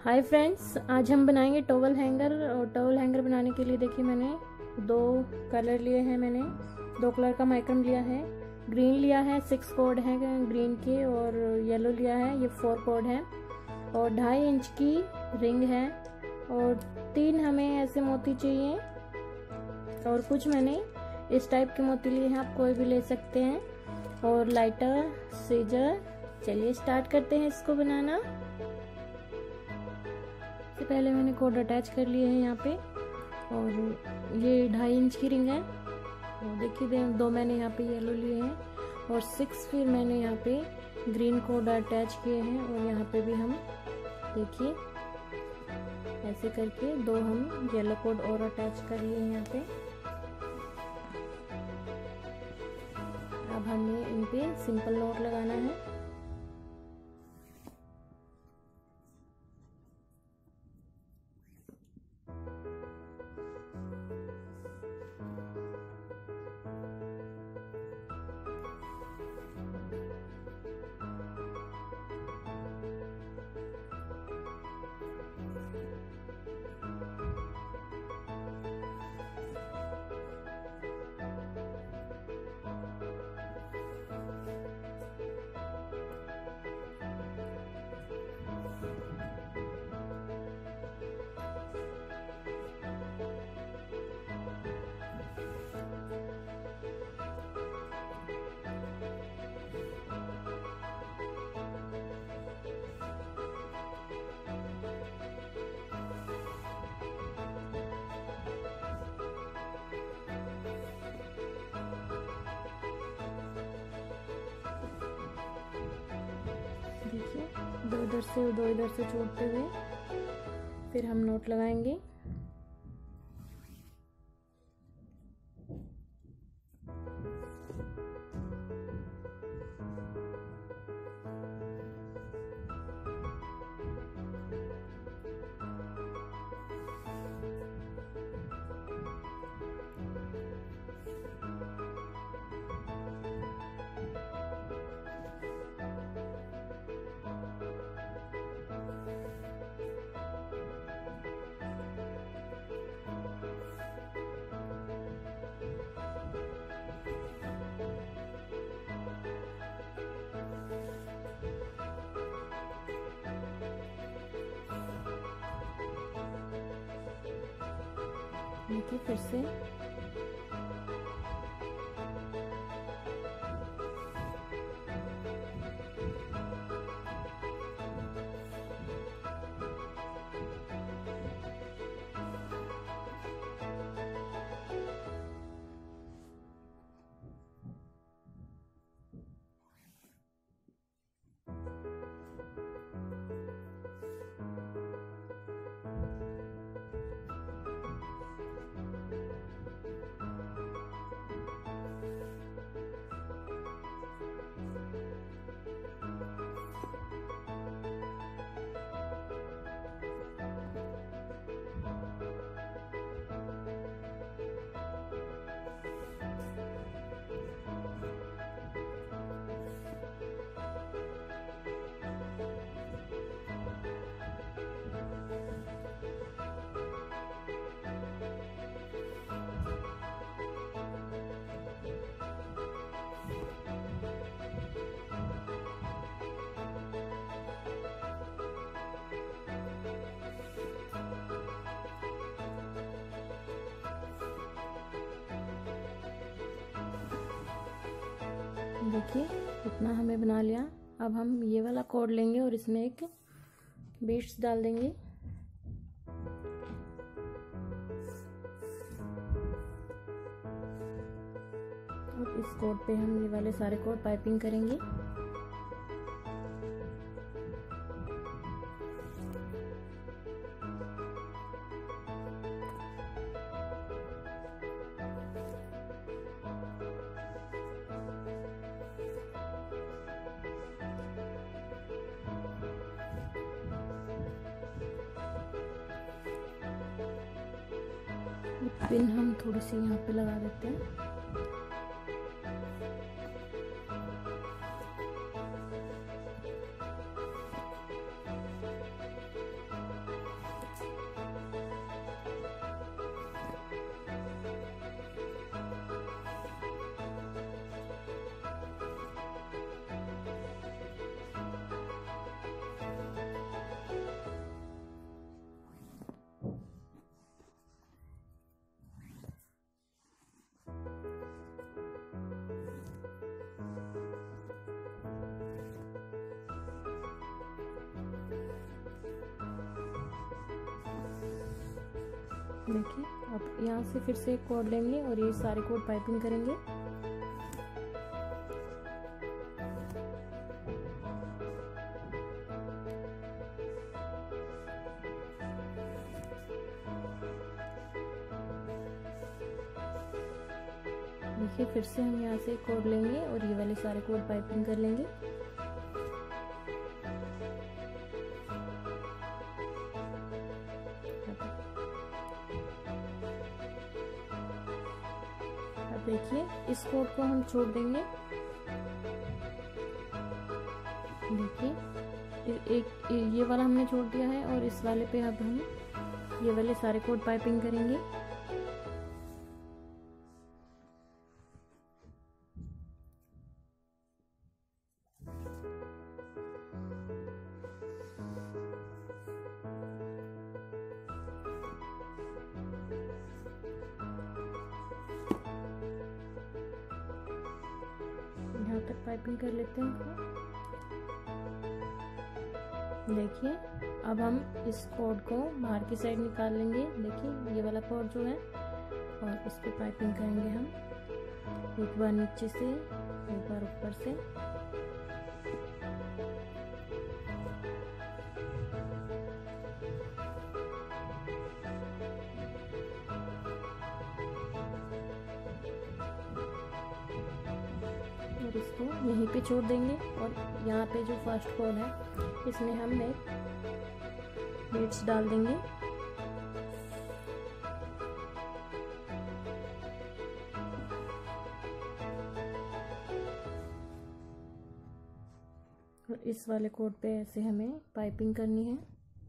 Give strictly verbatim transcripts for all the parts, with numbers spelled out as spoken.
Hi friends, आज हम बनाएंगे टॉवल हैंगर। और टॉवल हैंगर बनाने के लिए देखिए मैंने दो कलर लिए हैं। मैंने दो कलर का माइक्रम लिया है। ग्रीन लिया है, सिक्स कॉर्ड है ग्रीन के, और येलो लिया है, ये फोर कॉर्ड है। और ढाई इंच की रिंग है, और तीन हमें ऐसे मोती चाहिए। और कुछ मैंने इस टाइप के मोती लिए हैं, आप कोई भी ले सकते हैं। और लाइटर, सीजर। चलिए स्टार्ट करते हैं इसको बनाना। सबसे पहले मैंने कॉर्ड अटैच कर लिए हैं यहाँ पे, और ये ढाई इंच की रिंग है। और देखिए दो मैंने यहाँ पे येलो लिए हैं, और सिक्स फिर मैंने यहाँ पे ग्रीन कॉर्ड अटैच किए हैं। और यहाँ पे भी हम देखिए ऐसे करके दो हम येलो कॉर्ड और अटैच कर लिए हैं यहाँ पे। अब हमें इन पे सिंपल नॉट लगाना है। देखिए दो इधर से और दो इधर से जोड़ते हुए फिर हम नोट लगाएंगे। देखिए फिर से देखिए इतना हमें बना लिया। अब हम ये वाला कॉर्ड लेंगे और इसमें एक बीड्स डाल देंगे। और इस कॉर्ड पे हम ये वाले सारे कॉर्ड पाइपिंग करेंगे। पिन हम थोड़ी सी यहाँ पे लगा देते हैं। देखिए अब यहाँ से फिर से एक कोड लेंगे और ये सारे कोड पाइपिंग करेंगे। देखिए फिर से हम यहाँ से कोड लेंगे और ये वाले सारे कोड पाइपिंग कर लेंगे। अब देखिए इस कोड को हम छोड़ देंगे। देखिए एक ये वाला हमने छोड़ दिया है और इस वाले पे अब हम ये वाले सारे कोड पाइपिंग करेंगे। यहाँ तक पाइपिंग कर लेते हैं। देखिए अब हम इस कोड को बाहर की साइड निकाल लेंगे। देखिए ये वाला कोड जो है और इस पे पाइपिंग करेंगे हम, एक बार नीचे से एक बार ऊपर से। और इसको यहीं पे छोड़ देंगे और यहाँ पे जो फर्स्ट कोड है इसमें हम एक बीट्स डाल देंगे। और इस वाले कोड पे ऐसे हमें पाइपिंग करनी है।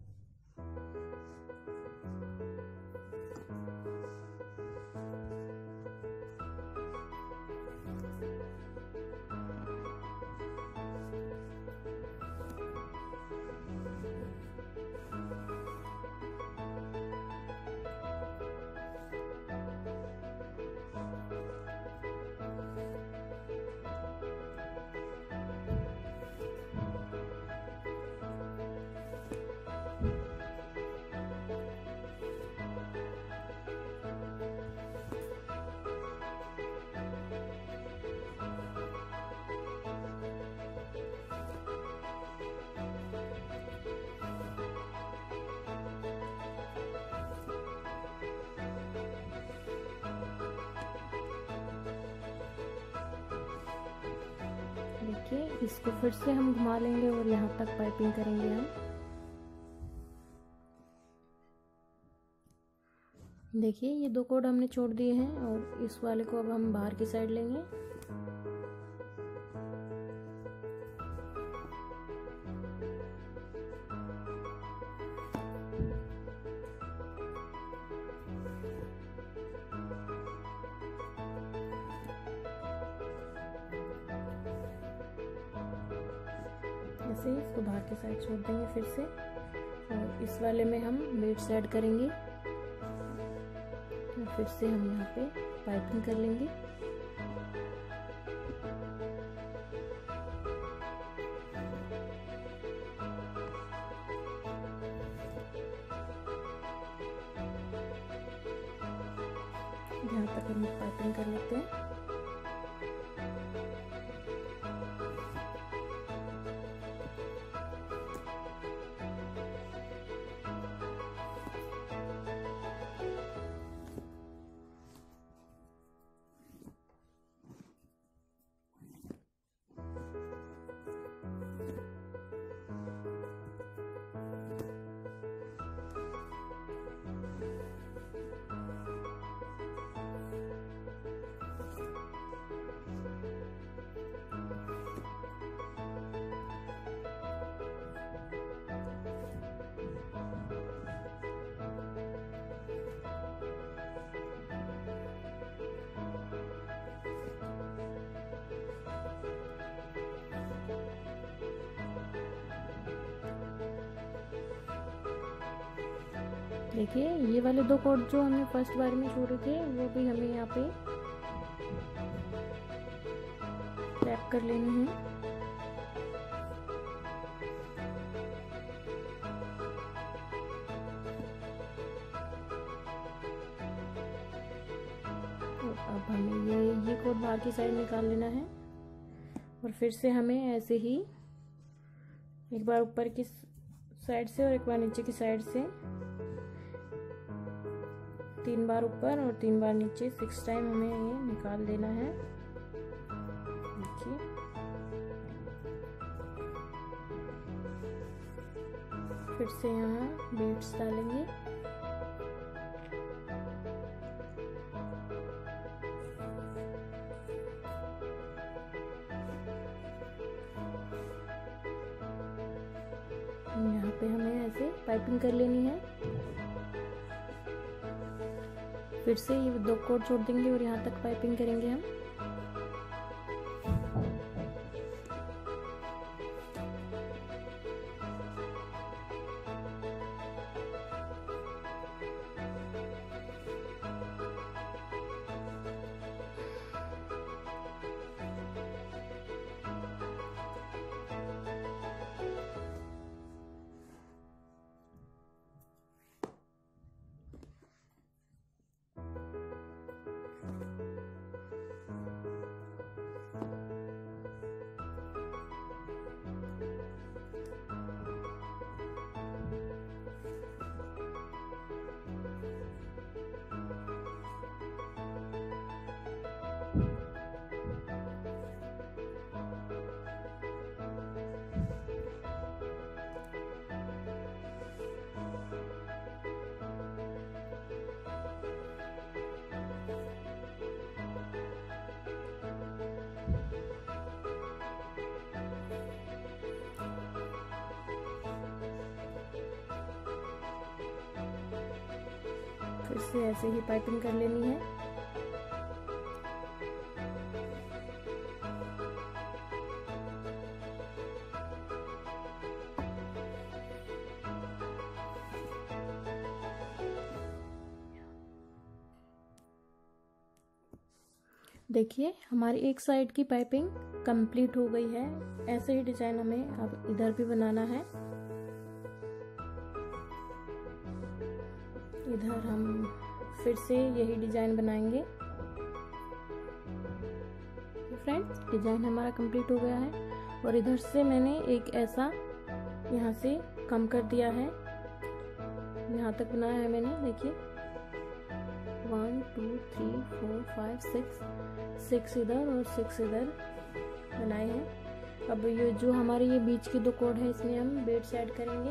देखिए इसको फिर से हम घुमा लेंगे और यहाँ तक पाइपिंग करेंगे हम। देखिए ये दो कोड हमने छोड़ दिए हैं और इस वाले को अब हम बाहर की साइड लेंगे। ऐसे ही इसको बाहर की साइड छोड़ देंगे फिर से और इस वाले में हम बीट्स ऐड करेंगे। फिर से हम यहाँ पे पाइपिंग कर लेंगे। यहाँ तक हम पाइपिंग कर लेते हैं। देखिए ये वाले दो कोड जो हमने फर्स्ट बार में छोड़े थे वो भी हमें यहाँ पे टैप कर लेने हैं। अब हमें ये ये कोड बाहर की साइड निकाल लेना है और फिर से हमें ऐसे ही एक बार ऊपर की साइड से और एक बार नीचे की साइड से तीन बार ऊपर और तीन बार नीचे सिक्स टाइम हमें ये निकाल देना है। देखिए फिर से यहाँ बीट्स डालेंगे। यहाँ पे हमें ऐसे पाइपिंग कर लेनी है। फिर से ये दो कोड छोड़ देंगे और यहाँ तक पाइपिंग करेंगे हम। फिर से ऐसे ही पाइपिंग कर लेनी है। देखिए हमारी एक साइड की पाइपिंग कंप्लीट हो गई है। ऐसे ही डिजाइन हमें अब इधर भी बनाना है। इधर हम फिर से यही डिजाइन बनाएंगे। फ्रेंड्स डिजाइन हमारा कंप्लीट हो गया है और इधर से मैंने एक ऐसा यहाँ से कम कर दिया है। यहाँ तक बनाया है मैंने। देखिए one two three four five six six इधर और सिक्स इधर बनाए हैं। अब ये जो हमारे ये बीच के दो कोड है इसमें हम बीट्स ऐड करेंगे।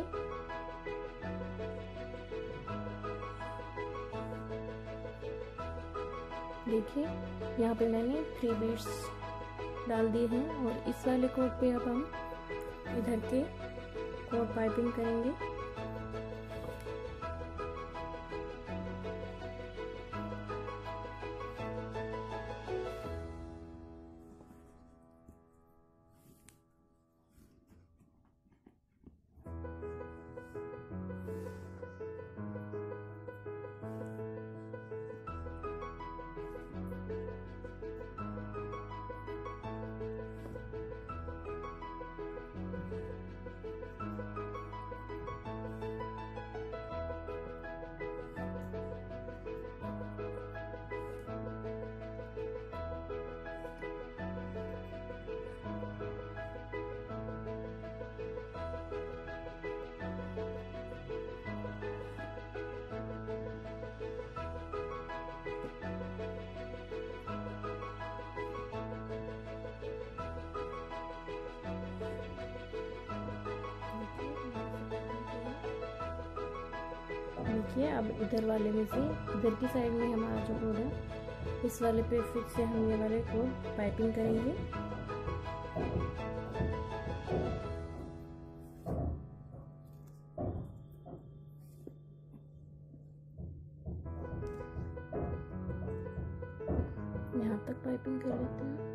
देखिए यहाँ पे मैंने थ्री बीट्स डाल दिए हैं और इस वाले कोड पे अब हम इधर के कोड पाइपिंग करेंगे। देखिए अब इधर वाले में से इधर की साइड में हमारा जो कोड है इस वाले पे फिर से हम ये वाले कोड पाइपिंग करेंगे। यहाँ तक पाइपिंग कर लेते हैं।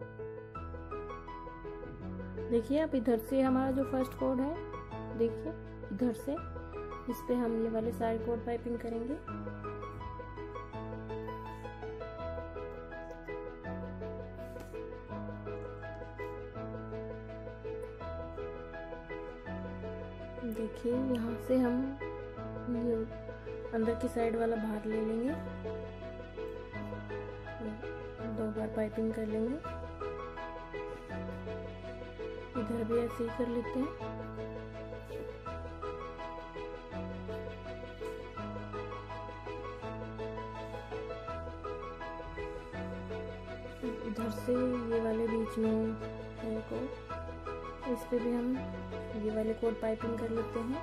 देखिए अब इधर से हमारा जो फर्स्ट कोड है, देखिए इधर से इस पे हम ये वाले सारे कोड पाइपिंग करेंगे। देखिए यहाँ से हम ये अंदर की साइड वाला बाहर ले लेंगे दो बार पाइपिंग कर लेंगे। इधर भी ऐसे ही कर लेते हैं। इधर से ये वाले बीच में है कोड, इस पे भी हम ये वाले कोड पाइपिंग कर लेते हैं।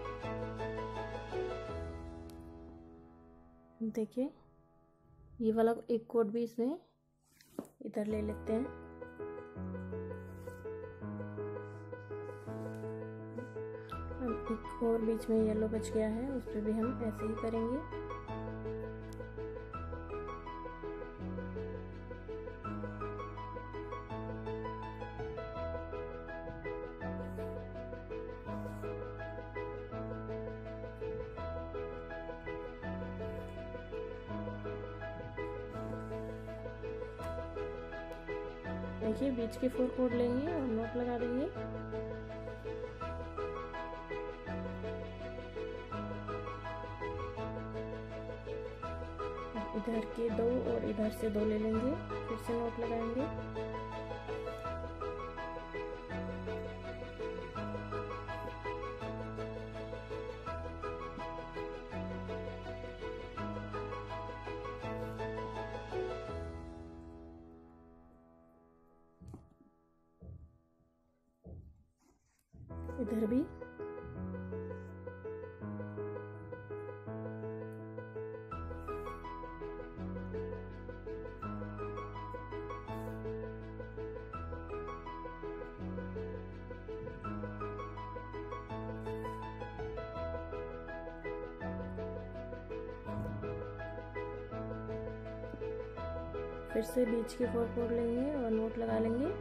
देखिए ये वाला एक कोड भी इसमें इधर ले लेते हैं। अब एक और बीच में येलो बच गया है, उस पर भी हम ऐसे ही करेंगे। देखिए बीच के फोर कोड लेंगे और नोट लगा देंगे। इधर के दो और इधर से दो ले लेंगे, फिर से नोट लगाएंगे। इधर भी फिर से बीच के फोर कोड लेंगे और नोट लगा लेंगे।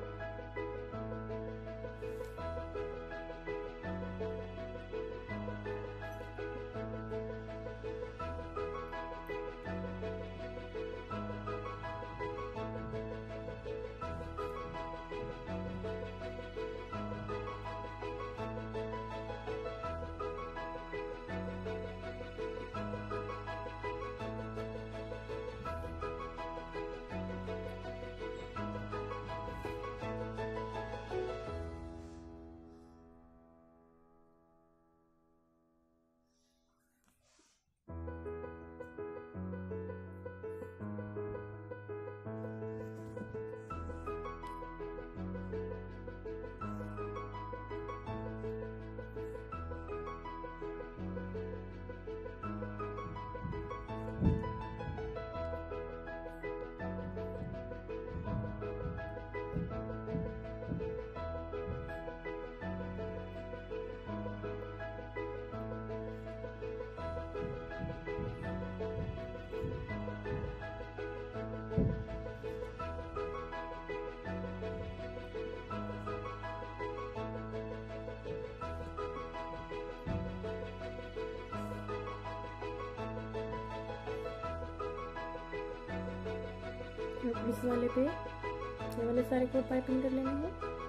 इस वाले पे ये वाले सारे कोड पाइपिंग कर लेंगे।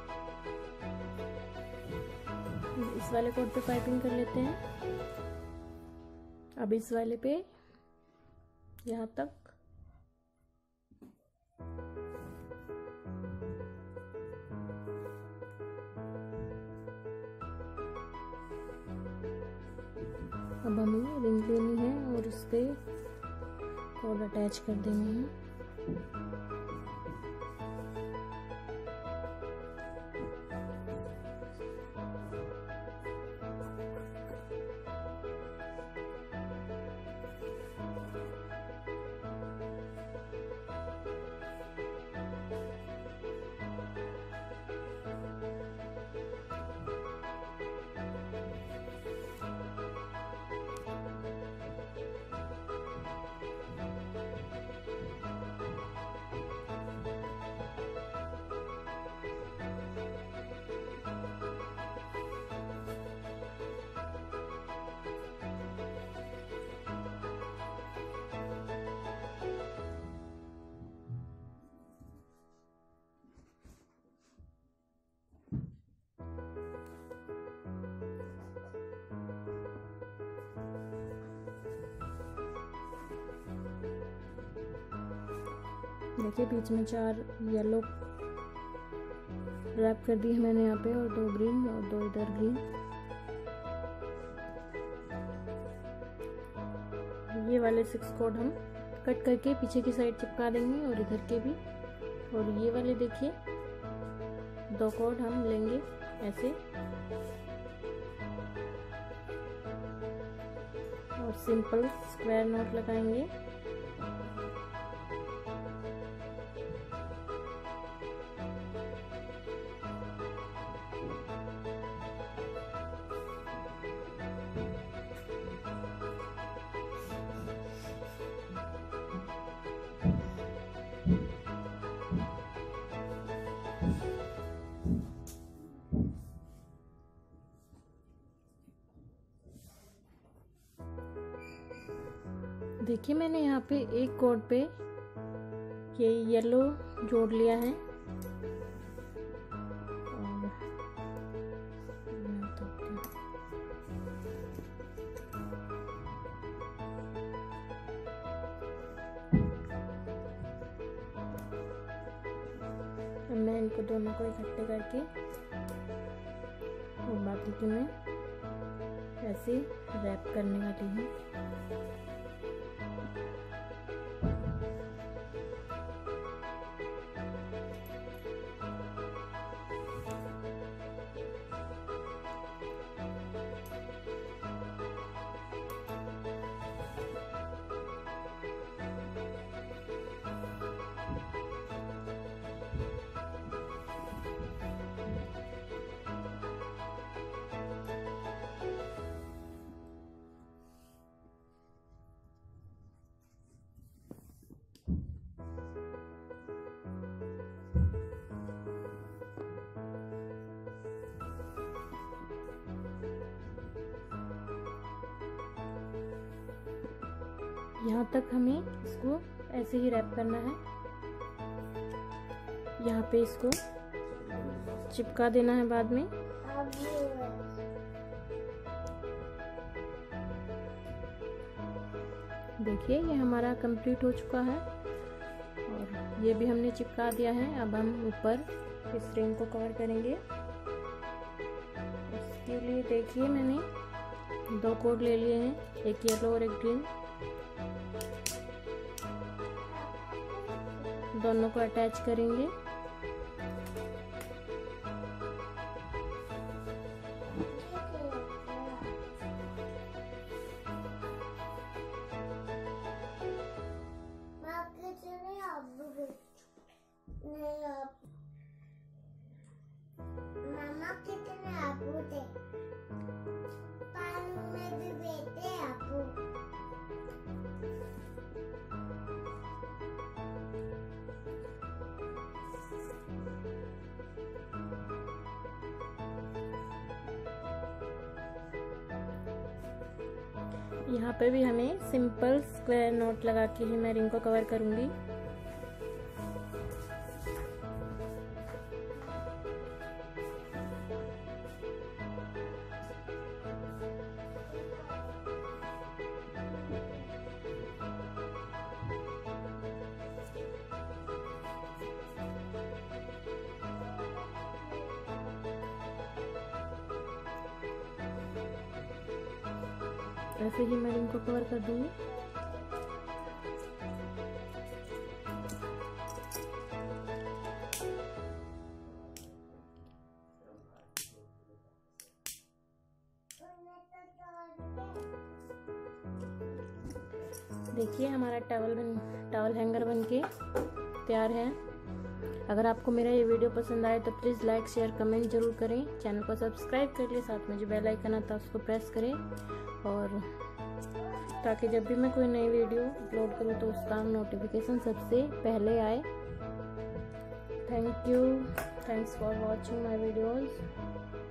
इस वाले कोड पे पाइपिंग कर लेते हैं। अब इस वाले पे यहाँ तक अब हमें रिंग लेनी है और उस पे कोड अटैच कर देनी है। देखिए बीच में चार येलो रैप कर दी है मैंने यहाँ पे, और दो ग्रीन और दो इधर ग्रीन। ये वाले सिक्स कोड हम कट करके पीछे की साइड चिपका देंगे और इधर के भी। और ये वाले देखिए दो कोड हम लेंगे ऐसे और सिंपल स्क्वायर नोट लगाएंगे। देखिए मैंने यहाँ पे एक कोड पे ये येलो जोड़ लिया है और मैं इनको दोनों को इकट्ठे करके और बाकी की मैं ऐसे रैप करने वाली हूँ। यहाँ तक हमें इसको ऐसे ही रैप करना है। यहाँ पे इसको चिपका देना है बाद में। देखिए ये हमारा कंप्लीट हो चुका है और ये भी हमने चिपका दिया है। अब हम ऊपर इस रिंग को कवर करेंगे। इसके लिए देखिए मैंने दो कोड ले लिए हैं, एक येलो और एक ग्रीन। दोनों को अटैच करेंगे। मामा कितने आपू थे, पानी में भी बेटे आपू। यहाँ पे भी हमें सिंपल स्क्वायर नोट लगा के ही मैं रिंग को कवर करूंगी। ऐसे ही मैं इनको कवर कर दूंगी। देखिए हमारा टॉवल बन टॉवल हैंगर बनके तैयार है। अगर आपको मेरा ये वीडियो पसंद आए तो प्लीज़ लाइक शेयर कमेंट जरूर करें। चैनल को सब्सक्राइब कर लिए, साथ में जो बेल आइकन आता है उसको प्रेस करें, और ताकि जब भी मैं कोई नई वीडियो अपलोड करूँ तो उसका नोटिफिकेशन सबसे पहले आए। Thank you, thanks for watching my videos.